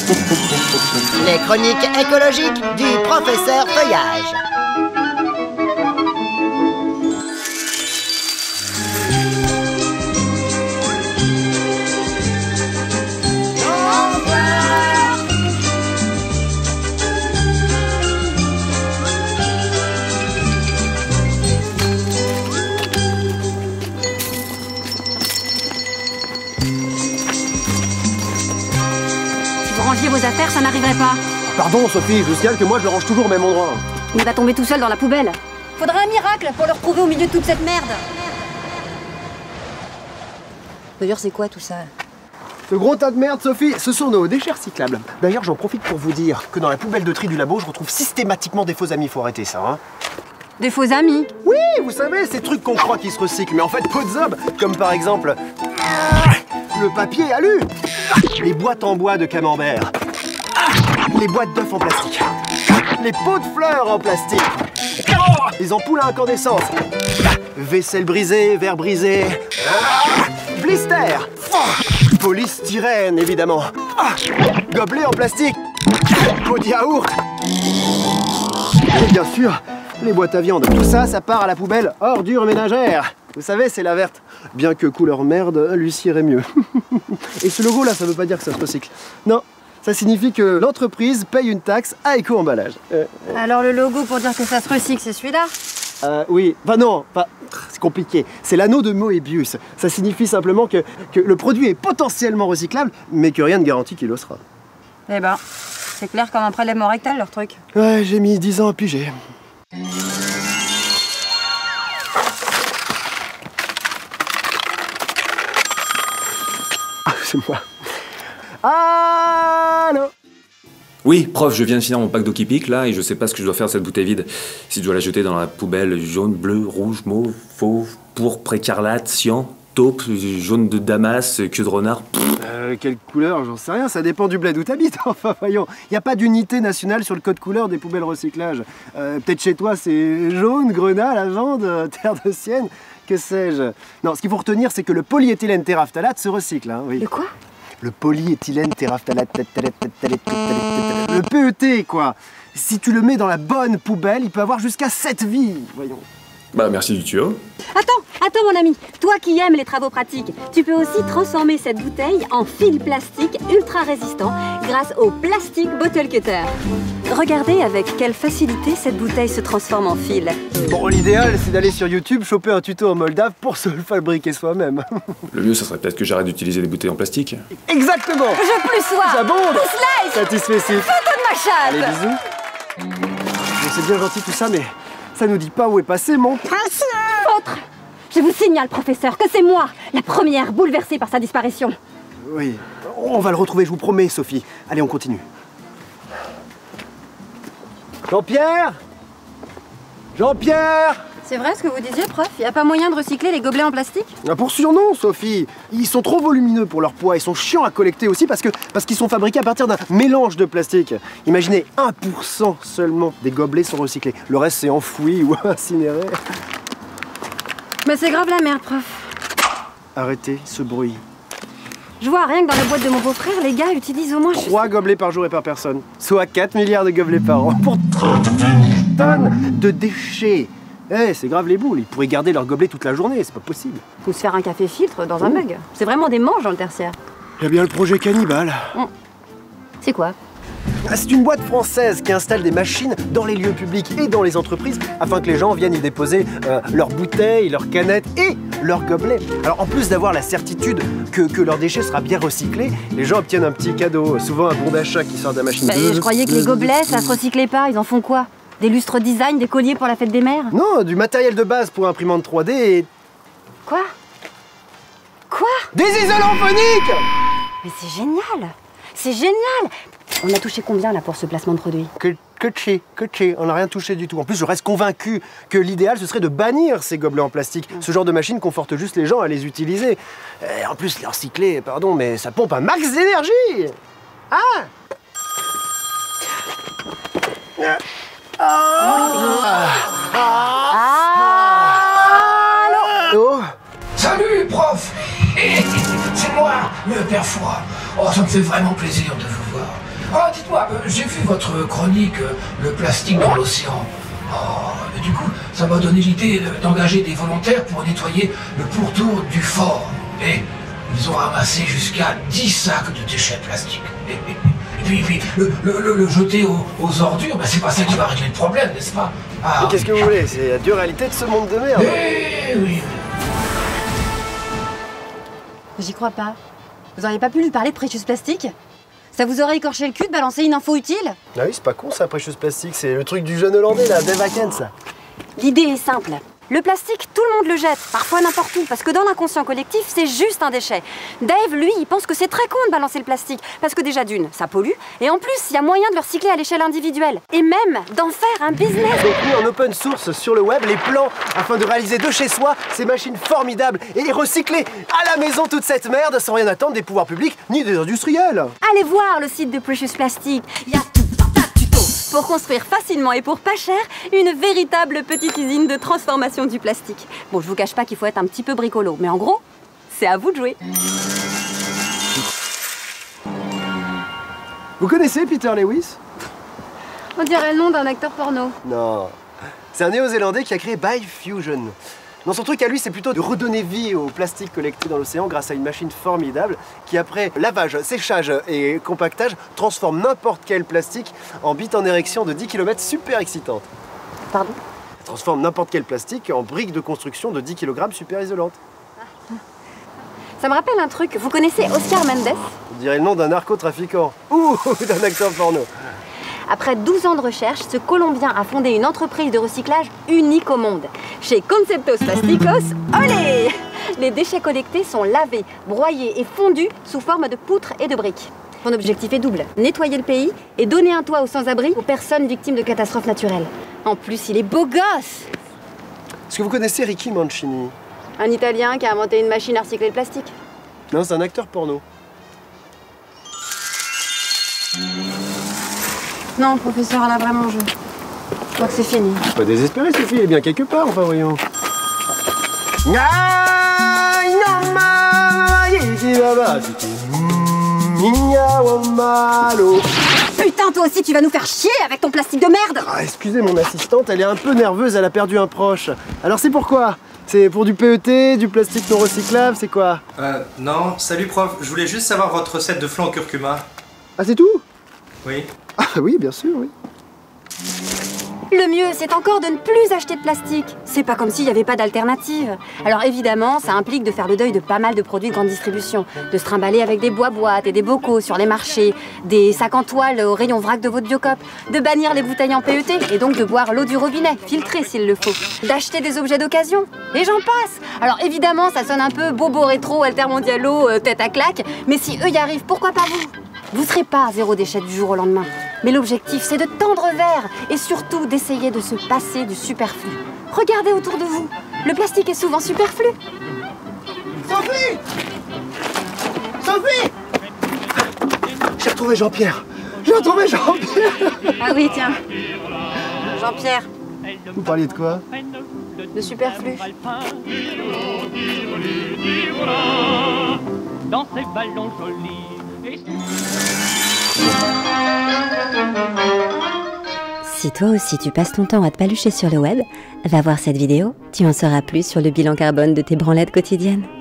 Les chroniques écologiques du professeur Feuillage. Rangiez vos affaires, ça n'arriverait pas. Pardon Sophie, je vous signale que moi je le range toujours au même endroit. Il va tomber tout seul dans la poubelle. Faudrait un miracle pour le retrouver au milieu de toute cette merde. D'ailleurs, c'est quoi tout ça? Ce gros tas de merde, Sophie, ce sont nos déchets recyclables. D'ailleurs, j'en profite pour vous dire que dans la poubelle de tri du labo, je retrouve systématiquement des faux amis. Faut arrêter ça, hein. Des faux amis? Oui, vous savez, ces trucs qu'on croit qui se recyclent, mais en fait, peu de zob. Comme par exemple... le papier alu, les boîtes en bois de camembert, les boîtes d'œufs en plastique, les pots de fleurs en plastique, les ampoules à incandescence, vaisselle brisée, verre brisé, blister, polystyrène évidemment, gobelet en plastique, pot de yaourt, et bien sûr, les boîtes à viande. Tout ça, ça part à la poubelle ordures ménagères. Vous savez, c'est la verte. Bien que couleur merde, lui irait mieux. Et ce logo là, ça veut pas dire que ça se recycle. Non, ça signifie que l'entreprise paye une taxe à éco-emballage. Alors le logo pour dire que ça se recycle, c'est celui-là? Oui, enfin non, c'est compliqué. C'est l'anneau de Moebius. Ça signifie simplement que le produit est potentiellement recyclable, mais que rien ne garantit qu'il le sera. Eh ben, c'est clair comme un prélèvement rectal leur truc. Ouais, j'ai mis 10 ans à piger. C'est moi. Allô? Oui, prof, je viens de finir mon pack d'eau qui pique là et je sais pas ce que je dois faire de cette bouteille vide. Si je dois la jeter dans la poubelle jaune, bleu, rouge, mauve, fauve, pourpre, écarlate, cyan, taupe, jaune de damas, queue de renard. Quelle couleur? J'en sais rien, ça dépend du bled où t'habites. Enfin, voyons, il n'y a pas d'unité nationale sur le code couleur des poubelles recyclage. Peut-être chez toi c'est jaune, grenat, lavande, terre de sienne. Que sais-je? Non, ce qu'il faut retenir, c'est que le polyéthylène terephthalate se recycle, hein, oui. Le quoi? Le polyéthylène terephthalate. Le PET, quoi. Si tu le mets dans la bonne poubelle, il peut avoir jusqu'à 7 vies, voyons. Bah, merci du tuyau. Attends mon ami, toi qui aimes les travaux pratiques, tu peux aussi transformer cette bouteille en fil plastique ultra résistant grâce au Plastic Bottle Cutter. Regardez avec quelle facilité cette bouteille se transforme en fil. Bon, l'idéal, c'est d'aller sur YouTube, choper un tuto en moldave pour se le fabriquer soi-même. Le mieux, ça serait peut-être que j'arrête d'utiliser des bouteilles en plastique. Exactement! Je plus sois! J'abonde! Pouce like! Satisfait. Photo de ma chatte! Allez, bisous. Bon, c'est bien gentil tout ça, mais ça nous dit pas où est passé mon... Autre! Je vous signale, professeur, que c'est moi, la première bouleversée par sa disparition. Oui, on va le retrouver, je vous promets, Sophie. Allez, on continue. Jean-Pierre? Jean-Pierre? C'est vrai ce que vous disiez, prof? Y a pas moyen de recycler les gobelets en plastique? Pour sûr non, Sophie. Ils sont trop volumineux pour leur poids. Ils sont chiants à collecter aussi parce qu'ils sont fabriqués à partir d'un mélange de plastique. Imaginez, 1% seulement des gobelets sont recyclés. Le reste, c'est enfoui ou incinéré. Mais c'est grave la merde, prof. Arrêtez ce bruit. Je vois rien que dans la boîte de mon beau-frère, les gars utilisent au moins... 3 gobelets par jour et par personne. Soit 4 milliards de gobelets par an. Pour 30 tonnes de déchets. Eh, c'est grave les boules. Ils pourraient garder leurs gobelets toute la journée. C'est pas possible. Ou se faire un café filtre dans un mug. C'est vraiment des manches dans le tertiaire. Il y a bien le projet Cannibale. C'est quoi? C'est une boîte française qui installe des machines dans les lieux publics et dans les entreprises afin que les gens viennent y déposer leurs bouteilles, leurs canettes et leurs gobelets. Alors en plus d'avoir la certitude que leur déchet sera bien recyclé, les gens obtiennent un petit cadeau, souvent un bon d'achat qui sort de la machine. Bah, je croyais que les gobelets, ça se recyclait pas. Ils en font quoi? Des lustres design, des colliers pour la fête des mères? Non, du matériel de base pour imprimante 3D et... Quoi? Quoi? Des isolants phoniques! Mais c'est génial! C'est génial! On a touché combien là pour ce placement de produit? Que on n'a rien touché du tout. En plus, je reste convaincu que l'idéal, ce serait de bannir ces gobelets en plastique. Ce genre de machine conforte juste les gens à les utiliser. Et en plus, les recycler, pardon, mais ça pompe un max d'énergie! Ah! Allô? Salut, prof! C'est moi, le père Fouras. Oh, ça me fait vraiment plaisir de vous voir. Ah, dites-moi, j'ai vu votre chronique, le plastique dans l'océan. Oh, et du coup, ça m'a donné l'idée d'engager des volontaires pour nettoyer le pourtour du fort. Et ils ont ramassé jusqu'à 10 sacs de déchets plastiques. Et puis le jeter aux ordures, ben, c'est pas ça qui va régler le problème, n'est-ce pas? Ah, Mais qu'est-ce que vous voulez? C'est la dure réalité de ce monde de merde. Eh oui. J'y crois pas. Vous auriez pas pu lui parler de Precious Plastic? Ça vous aurait écorché le cul de balancer une info utile? Ah oui, c'est pas con ça, Precious Plastic, c'est le truc du jeune Hollandais là, Dave Aken, ça. L'idée est simple. Le plastique, tout le monde le jette, parfois n'importe où, parce que dans l'inconscient collectif, c'est juste un déchet. Dave, lui, il pense que c'est très con de balancer le plastique, parce que déjà d'une, ça pollue, et en plus, il y a moyen de le recycler à l'échelle individuelle, et même d'en faire un business. Donc mis en open source sur le web les plans afin de réaliser de chez soi ces machines formidables et les recycler à la maison toute cette merde sans rien attendre des pouvoirs publics ni des industriels. Allez voir le site de Precious Plastic, il y a tout un tas de tutos pour construire facilement et pour pas cher une véritable petite usine de transformation du plastique. Bon, je vous cache pas qu'il faut être un petit peu bricolo, mais en gros, c'est à vous de jouer. Vous connaissez Peter Lewis? On dirait le nom d'un acteur porno. Non. C'est un néo-zélandais qui a créé Biofusion. Non, son truc à lui, c'est plutôt de redonner vie au plastique collecté dans l'océan grâce à une machine formidable qui, après lavage, séchage et compactage, transforme n'importe quel plastique en bite en érection de 10 km super excitante. Pardon? Elle transforme n'importe quel plastique en brique de construction de 10 kg super isolante. Ça me rappelle un truc. Vous connaissez Oscar Mendes? On dirait le nom d'un narcotrafiquant ou d'un acteur porno. Après 12 ans de recherche, ce Colombien a fondé une entreprise de recyclage unique au monde. Chez Conceptos Plasticos, olé! Les déchets collectés sont lavés, broyés et fondus sous forme de poutres et de briques. Son objectif est double, nettoyer le pays et donner un toit aux sans-abri aux personnes victimes de catastrophes naturelles. En plus, il est beau gosse! Est-ce que vous connaissez Ricky Mancini? Un Italien qui a inventé une machine à recycler le plastique. Non, c'est un acteur porno. Non, professeur, elle a vraiment joué. Je crois que c'est fini. Pas désespéré, Sophie, elle est bien quelque part, enfin voyons. Putain, toi aussi, tu vas nous faire chier avec ton plastique de merde! Ah, excusez mon assistante, elle est un peu nerveuse, elle a perdu un proche. Alors c'est pourquoi? C'est pour du PET, du plastique non recyclable, c'est quoi? Non, salut prof, je voulais juste savoir votre recette de flan au curcuma. Ah, c'est tout? Oui. Ah oui, bien sûr, oui. Le mieux, c'est encore de ne plus acheter de plastique. C'est pas comme s'il n'y avait pas d'alternative. Alors évidemment, ça implique de faire le deuil de pas mal de produits de grande distribution, de se trimballer avec des bois-boîtes et des bocaux sur les marchés, des sacs en toile au rayon vrac de votre Biocop, de bannir les bouteilles en PET et donc de boire l'eau du robinet, filtrée s'il le faut, d'acheter des objets d'occasion, et j'en passe. Alors évidemment, ça sonne un peu bobo rétro, altermondialo, tête à claque, mais si eux y arrivent, pourquoi pas vous? Vous serez pas à zéro déchet du jour au lendemain. Mais l'objectif, c'est de tendre vers et surtout d'essayer de se passer du superflu. Regardez autour de vous. Le plastique est souvent superflu. Sophie! Sophie! J'ai retrouvé Jean-Pierre. J'ai retrouvé Jean-Pierre. Ah oui, tiens. Jean-Pierre, Vous parliez de quoi? de superflu. Dans ces ballons jolis. Si toi aussi tu passes ton temps à te palucher sur le web, va voir cette vidéo, tu en sauras plus sur le bilan carbone de tes branlettes quotidiennes.